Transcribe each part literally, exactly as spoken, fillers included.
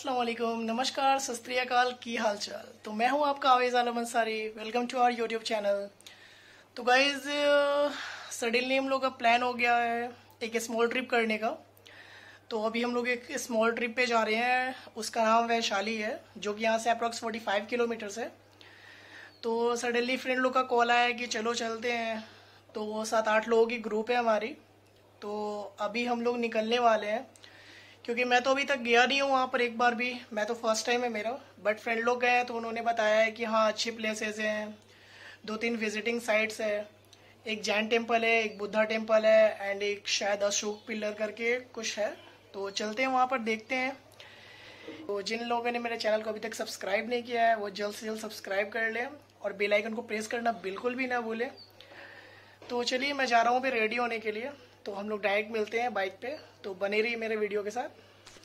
अस्सलाम वालेकुम, नमस्कार, सत श्री अकाल, की हाल चाल। तो मैं हूं आपका Awez Alam Ansari. Welcome to our YouTube channel. तो गाइज सडनली हम लोग का प्लान हो गया है एक स्मॉल ट्रिप करने का। तो अभी हम लोग एक स्मॉल ट्रिप पे जा रहे हैं, उसका नाम वैशाली है, जो कि यहाँ से अप्रॉक्स पैंतालीस किलोमीटर है। तो सडनली फ्रेंड लोग का कॉल आया कि चलो चलते हैं। तो वो सात आठ लोगों की ग्रुप है हमारी। तो अभी हम लोग निकलने वाले हैं, क्योंकि मैं तो अभी तक गया नहीं हूँ वहाँ पर एक बार भी। मैं तो फर्स्ट टाइम है मेरा, बट फ्रेंड लोग गए हैं तो उन्होंने बताया है कि हाँ अच्छी प्लेसेस हैं, दो तीन विजिटिंग साइट्स है। एक जैन टेम्पल है, एक बुद्धा टेम्पल है, एंड एक शायद अशोक पिलर करके कुछ है। तो चलते हैं वहाँ पर, देखते हैं। तो जिन लोगों ने मेरे चैनल को अभी तक सब्सक्राइब नहीं किया है वो जल्द से जल्द सब्सक्राइब कर लें और बेल आइकन को प्रेस करना बिल्कुल भी ना भूलें। तो चलिए मैं जा रहा हूँ फिर रेडी होने के लिए। तो हम लोग डायरेक्ट मिलते हैं बाइक पे। तो बने रहिए मेरे वीडियो के साथ।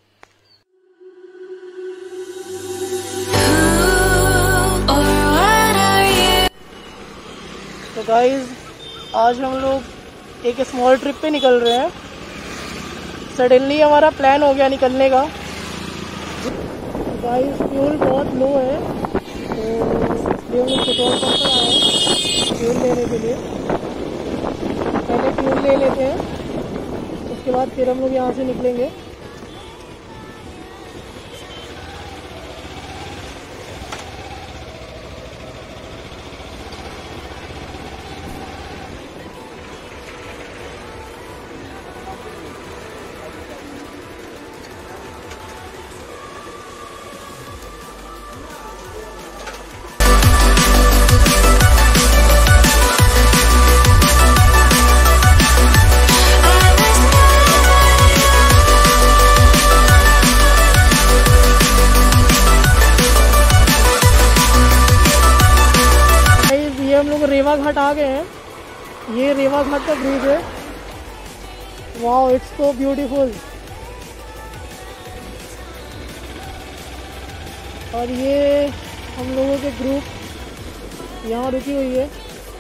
तो गाइज आज हम लोग एक स्मॉल ट्रिप पे निकल रहे हैं। सडनली हमारा प्लान हो गया निकलने का। गाइज फ्यूल बहुत लो है, तो हम लोग पेट्रोल पंप पर आए हैं फ्यूल लेने के लिए। पहले फ्यूल ले लेते हैं, उसके बाद फिर हम लोग यहाँ से निकलेंगे। हम लोग रेवा घाट आ गए हैं। ये रेवा घाट का ब्रिज है। Wow, it's so beautiful. और ये हम लोगों के ग्रुप यहाँ रुकी हुई है।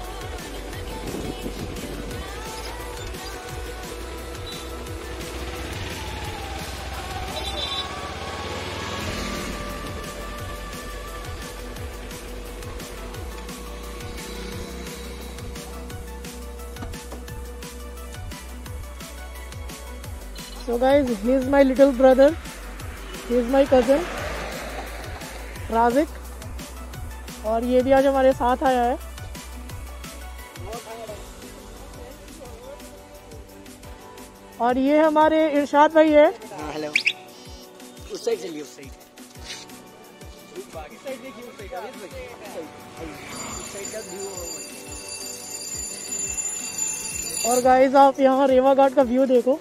So guys, he is my little brother. He is my cousin Rajik, और ये भी आज हमारे साथ आया है। और ये हमारे इरशाद भाई है। हेलो। उस साइड चलिए, उस साइड। इस साइड देखिए, उस साइड। उस साइड का व्यू। और गाइस आप यहाँ रेवा घाट का व्यू देखो,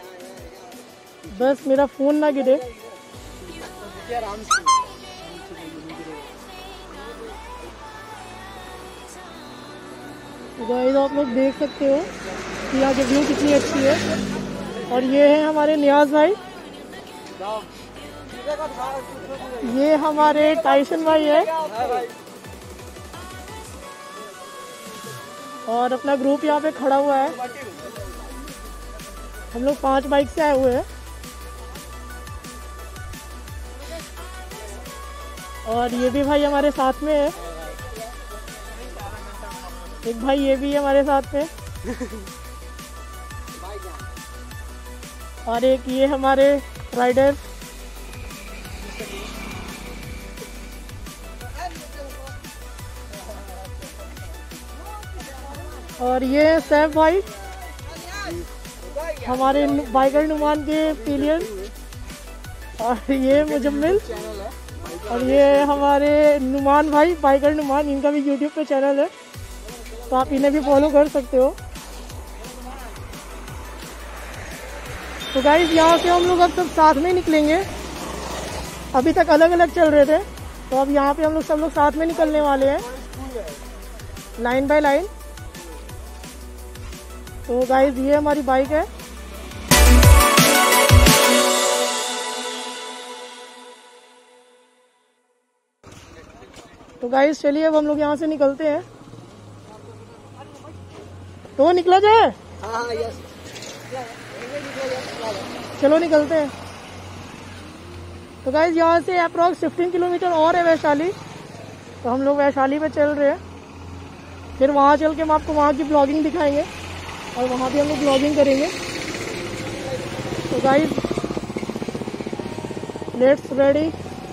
बस मेरा फोन ना गिरे। आराम से। गाइस आप लोग देख सकते हो कि यहाँ की व्यू कितनी अच्छी है। और ये है हमारे नियाज भाई, ये हमारे टाइसन भाई है, और अपना ग्रुप यहाँ पे खड़ा हुआ है। हम लोग पांच बाइक से आए हुए हैं। और ये भी भाई हमारे साथ में है, एक भाई ये भी हमारे साथ में, और एक ये हमारे राइडर। और ये सैफ भाई हमारे बाइकर नुमान के पिलियन। और ये मुजम्मिल, और ये हमारे नुमान भाई बाइकर नुमान, इनका भी यूट्यूब पे चैनल है, तो आप इन्हें भी फॉलो कर सकते हो। तो गाइस यहाँ से हम लोग अब सब साथ में निकलेंगे। अभी तक अलग अलग चल रहे थे, तो अब यहाँ पे हम लोग सब लोग साथ में निकलने वाले हैं, लाइन बाय लाइन। तो गाइस ये हमारी बाइक है। तो गाइस चलिए अब हम लोग यहाँ से निकलते हैं। तो निकला जाए। हाँ हाँ यस। चलो निकलते हैं। तो गाइज यहाँ से अप्रॉक्स फिफ्टीन किलोमीटर और है वैशाली, तो हम लोग वैशाली पे चल रहे हैं। फिर वहाँ चल के हम आपको वहाँ की ब्लॉगिंग दिखाएंगे और वहाँ भी हम लोग ब्लॉगिंग करेंगे। तो गाइज लेट्स रेडी।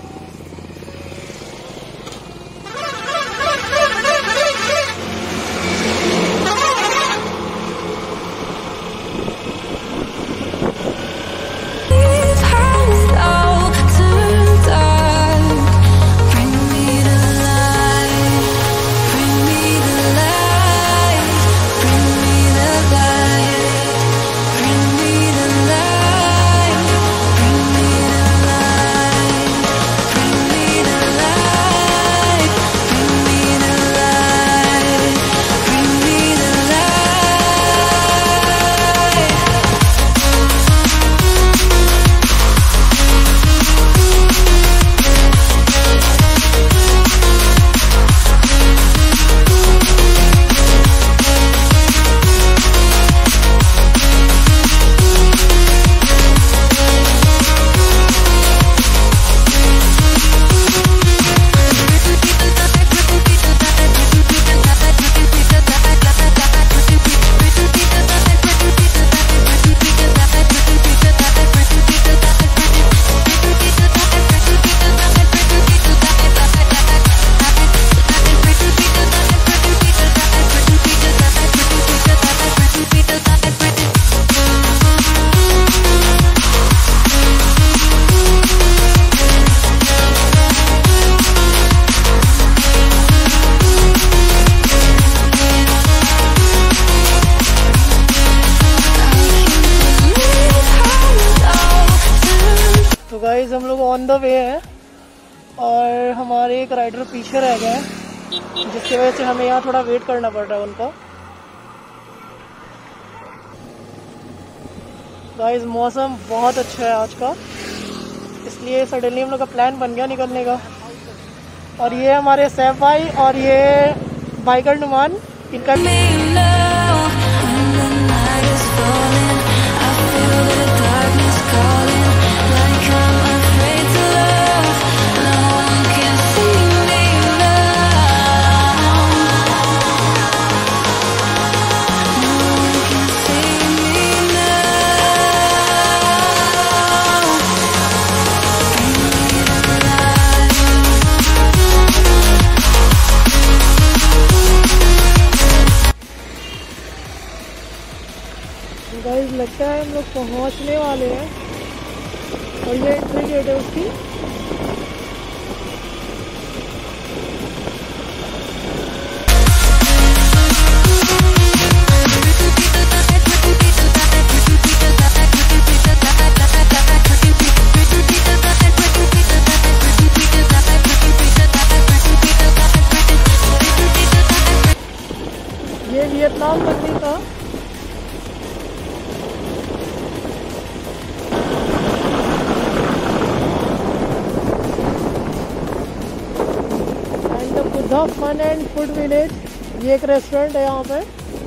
गाइस हम लोग ऑन द वे हैं और हमारे एक राइडर पीछे रह गए हैं, जिसकी वजह से हमें यहाँ थोड़ा वेट करना पड़ रहा है उनका। गाइस मौसम बहुत अच्छा है आज का, इसलिए सडनली हम लोग का प्लान बन गया निकलने का। और ये हमारे सैफ भाई और ये बाइकर नुमान, इनका गाइस लगता है हम लोग पहुंचने वाले हैं और ये एंट्री गेट है उसकी। ये वियतनाम मंडी का फन एंड फूड विलेज, ये एक रेस्टोरेंट है यहाँ पे।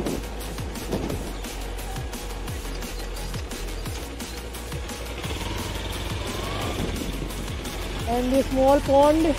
And the small pond,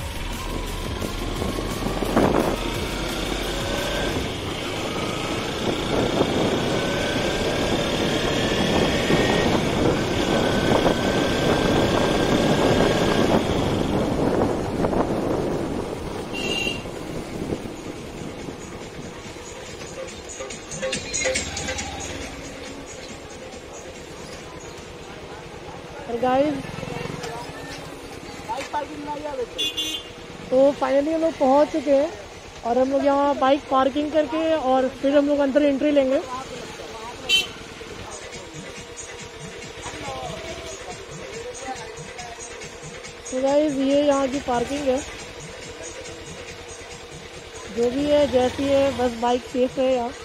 guys तो फाइनली हम लोग पहुंच चुके हैं और हम लोग यहाँ बाइक पार्किंग करके और फिर हम लोग अंदर एंट्री लेंगे। तो गाइस ये यहाँ की पार्किंग है, जो भी है जैसी है, बस बाइक सेफ है यहाँ।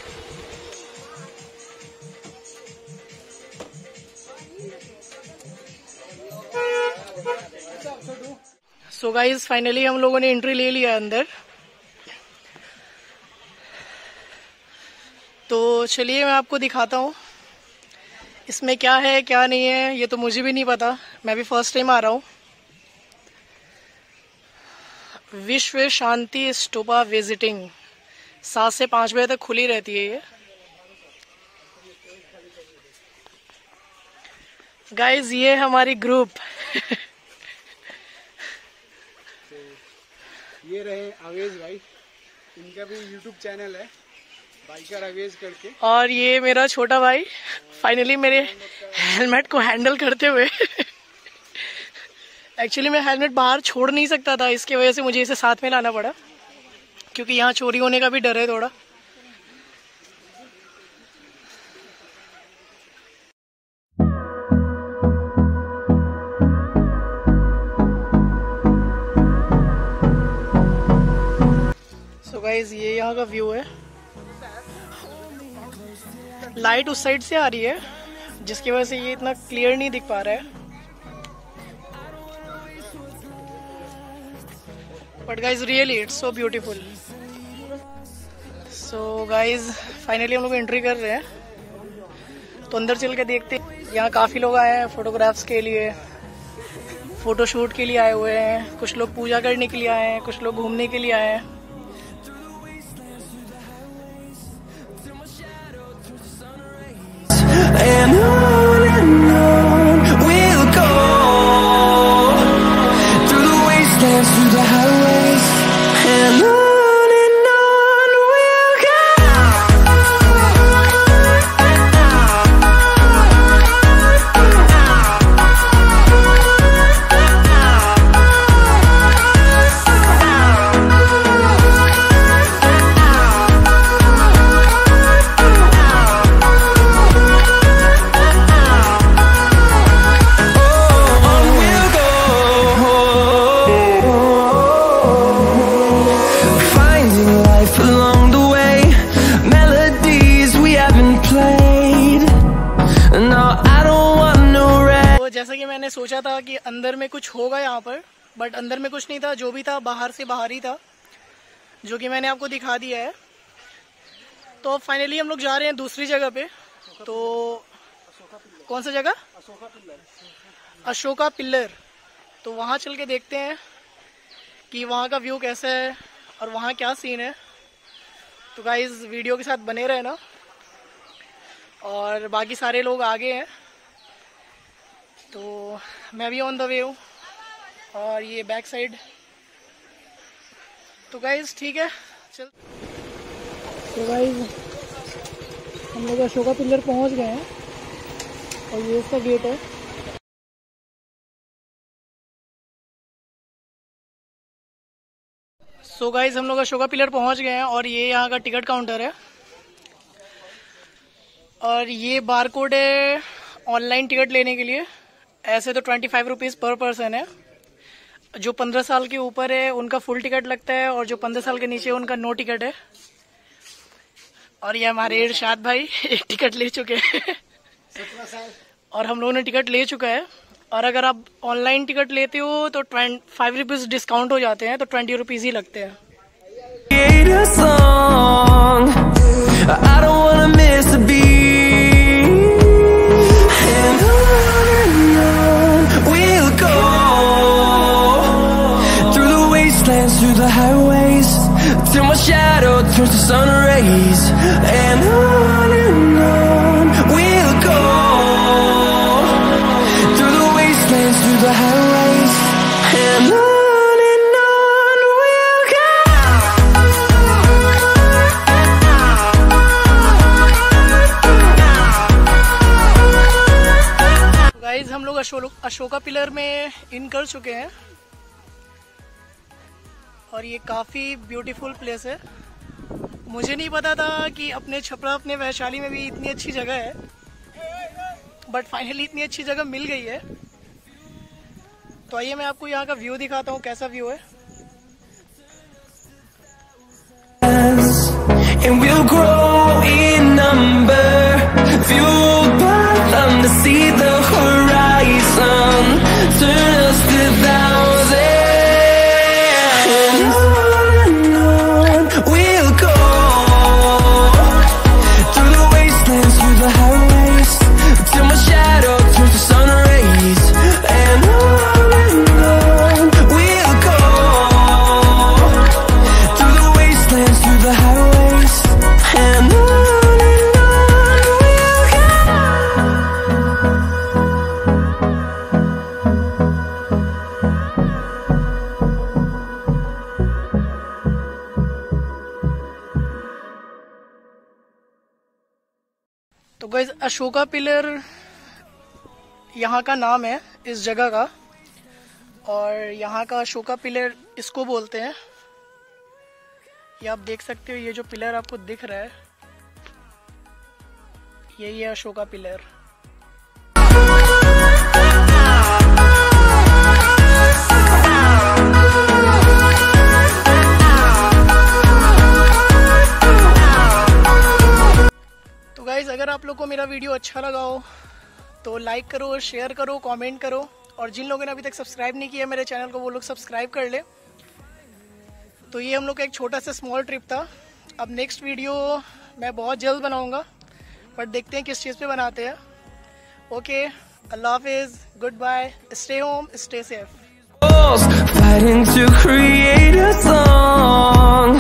सो गाइज फाइनली हम लोगों ने एंट्री ले लिया अंदर। तो चलिए मैं आपको दिखाता हूँ इसमें क्या है क्या नहीं है, ये तो मुझे भी नहीं पता, मैं भी फर्स्ट टाइम आ रहा हूँ। विश्व शांति स्टूपा विजिटिंग, सात से पाँच बजे तक खुली रहती है ये। गाइज ये हमारी ग्रुप ये रहे आवेश भाई, इनका भी यूट्यूब चैनल है बाइकर आवेश करके। और ये मेरा छोटा भाई फाइनली मेरे हेलमेट को हैंडल करते हुए एक्चुअली मैं हेलमेट बाहर छोड़ नहीं सकता था, इसकी वजह से मुझे इसे साथ में लाना पड़ा, क्योंकि यहाँ चोरी होने का भी डर है थोड़ा। सो गाइस ये यहाँ का व्यू है। लाइट उस साइड से आ रही है जिसकी वजह से ये इतना क्लियर नहीं दिख पा रहा है, but guys really it's so beautiful. So guys finally हम लोग एंट्री कर रहे हैं, तो अंदर चल के देखते हैं। यहाँ काफ़ी लोग आए हैं फोटोग्राफ्स के लिए, फोटोशूट के लिए आए हुए हैं, कुछ लोग पूजा करने के लिए आए हैं, कुछ लोग घूमने के लिए आए हैं। And on and on we'll go, through the wastelands, through the highways, and on and on we'll go. जैसा कि मैंने सोचा था कि अंदर में कुछ होगा यहाँ पर, बट अंदर में कुछ नहीं था, जो भी था बाहर से बाहर ही था, जो कि मैंने आपको दिखा दिया है। तो फाइनली हम लोग जा रहे हैं दूसरी जगह पे। तो कौन सा जगह? अशोका पिल्लर। तो वहाँ चल के देखते हैं कि वहाँ का व्यू कैसा है और वहाँ क्या सीन है। तो गाइस वीडियो के साथ बने रहे ना, और बाकी सारे लोग आगे हैं, तो मैं भी ऑन द वे हूँ। और ये बैक साइड। तो गाइज ठीक है, चल। तो गाइज हम लोग अशोका पिल्लर पहुँच गए हैं और ये इसका गेट है। सो गाइज हम लोग अशोका पिल्लर पहुँच गए हैं और ये यहाँ का टिकट काउंटर है। और ये बार कोड है ऑनलाइन टिकट लेने के लिए। ऐसे तो twenty five rupees per person है। जो पंद्रह साल के ऊपर है उनका फुल टिकट लगता है, और जो पंद्रह साल के नीचे उनका नो टिकट है। और ये हमारे इरशाद भाई एक टिकट ले चुके हैं और हम लोगों ने टिकट ले चुका है। और अगर आप ऑनलाइन टिकट लेते हो तो ट्वेंटी फाइव रुपीज़ डिस्काउंट हो जाते हैं, तो ट्वेंटी रुपीज़ ही लगते हैं। Through the highways, till my shadow turns to sun rays, and on and on we'll go, through the wastelands, through the highways, and on and on we'll go. Guys हम लोग Ashoka pillar में इन कर चुके हैं और ये काफ़ी ब्यूटीफुल प्लेस है। मुझे नहीं पता था कि अपने छपरा अपने वैशाली में भी इतनी अच्छी जगह है, बट फाइनली इतनी अच्छी जगह मिल गई है। तो आइए मैं आपको यहाँ का व्यू दिखाता हूँ, कैसा व्यू है। And we'll grow in number, fueled by them to see the horizon, turn us to thousands. And on and on we'll go, through the wastelands, through the highways, till my shadow turns to sun rays. And on and on we'll go, guys Ashoka pillar यहाँ का नाम है इस जगह का, और यहाँ का अशोका पिलर इसको बोलते हैं। ये आप देख सकते हो, ये जो पिलर आपको दिख रहा है यही है अशोका पिलर। तो गाइज अगर आप लोग को मेरा वीडियो अच्छा लगा हो तो लाइक करो, शेयर करो, कमेंट करो, और जिन लोगों ने अभी तक सब्सक्राइब नहीं किया मेरे चैनल को वो लोग सब्सक्राइब कर ले। तो ये हम लोग का एक छोटा सा स्मॉल ट्रिप था। अब नेक्स्ट वीडियो मैं बहुत जल्द बनाऊंगा, पर देखते हैं किस चीज़ पे बनाते हैं। ओके, अल्लाह हाफिज़, goodbye, stay home, stay safe. Fighting to create a song